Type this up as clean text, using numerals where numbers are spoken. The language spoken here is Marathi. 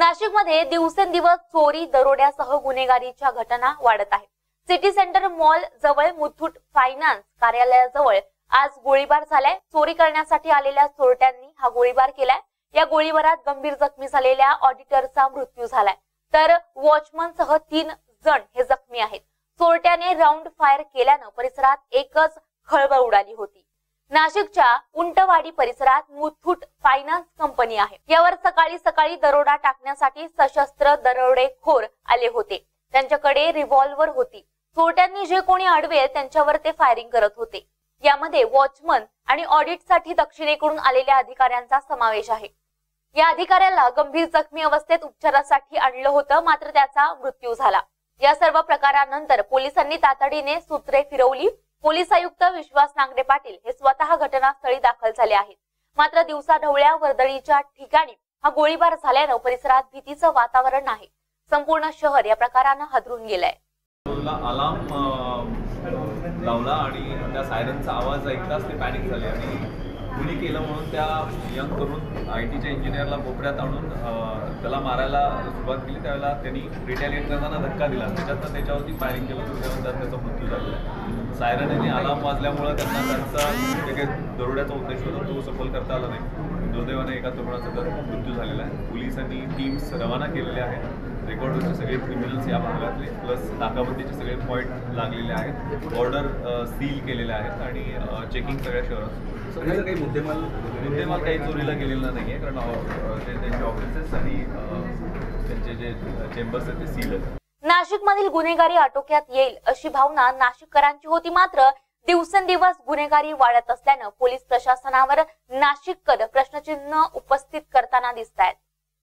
नाशिकमध्ये दिवसेंदिवस चोरी दरोड्यासह गुन्हेगारीच्या घटना वाढत आहेत। सिटी सेंटर मॉल जवळ मुथूट फायनान्स कार्यालयाजवळ आज गोळीबार झालाय। चोरी करण्यासाठी आलेल्या चोरट्यांनी हा गोळीबार केलाय। या गोळीबारात गंभीर जखमी झालेल्या ऑडिटरचा मृत्यू झालाय, तर वॉचमन सह 3 जण हे जखमी आहेत। चोरट्याने राऊंड फायर केल्यानं परिसरात एकच खळबळ उडाली होती। नाशिकच्या उंटवाडी परिसरात मुथूट फायनान्स कंपनी आहे। यावर सकाळी दरोडा टाकण्यासाठी सशस्त्र दरोडेखोर आले होते। त्यांच्याकडे रिव्हॉल्वर होती। चोरट्यांनी जे कोणी अडवेल त्यांच्यावर ते फायरिंग करत होते। यामध्ये वॉचमन आणि ऑडिट साठी दक्षिणेकडून आलेल्या अधिकाऱ्यांचा समावेश आहे। या अधिकाऱ्याला गंभीर जखमी अवस्थेत उपचारासाठी आणलं होतं, मात्र त्याचा मृत्यू झाला। या सर्व प्रकारानंतर पोलिसांनी तातडीने सूत्रे फिरवली। पोलीस आयुक्त विश्वास नांगरे पाटील हे स्वतः घटनास्थळी दाखल झाले आहेत। मात्र दिवसाढवळ्या वर्दळीच्या ठिकाणी हा गोळीबार झाल्यानं परिसरात भीतीचं वातावरण आहे। संपूर्ण शहर या प्रकारानं हादरून गेलंय। अलार्म लावला आणि त्या सायरनचा आवाज ऐकताच ते पॅनिक झाले आणि कुणी केलं म्हणून त्या यंग करून आयटीच्या इंजिनियरला कोपऱ्यात आणून त्याला मारायला सुरुवात केली। त्यावेळेला त्यांनी रिटॅलिएट करताना धक्का दिला, त्याच्यातनं त्याच्यावरती फायरिंग केलं, त्याचा मृत्यू झालेला। सायरनने अलार्म वाजल्यामुळे त्यांचा जे काही दरोड्याचा उद्देश होता तो सफल करता आला नाही। दुर्दैवाने एका तरुणाचा तर मृत्यू झालेला आहे। पोलिसांनी टीम्स रवाना केलेल्या आहेत। रेकॉर्डरचे सगळे क्रिमिनल्स या भागातले प्लस नाकाबंदीचे सगळे पॉईंट लागलेले आहेत। बॉर्डर सील केलेले आहेत आणि चेकिंग सगळ्या शहरात। सगळ्याचं काही मुद्देमाल काही चोरीला गेलेला नाही आहे, कारण त्यांचे ऑफिसेस आणि त्यांचे जे चेंबर्स आहेत ते सील आहेत। नाशिकमधील गुन्हेगारी आटोक्यात येईल अशी भावना नाशिककरांची होती, मात्र दिवसेंदिवस गुन्हेगारी वाढत असल्यानं पोलीस प्रशासनावर नाशिककर प्रश्नचिन्ह उपस्थित करताना दिसतायत।